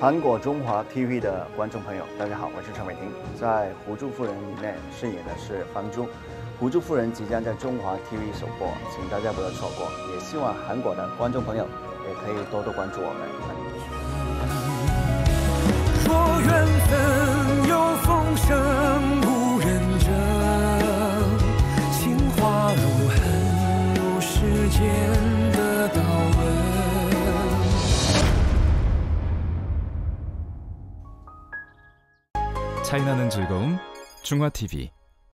韩国中华 TV 的观众朋友，大家好，我是陈伟霆。在《胡珠夫人》里面饰演的是房珠，《胡珠夫人》即将在中华 TV 首播，请大家不要错过。也希望韩国的观众朋友也可以多多关注我们。 若缘分有风声无人证，情话如痕如时间的刀纹。 차이나는 즐거움 중화TV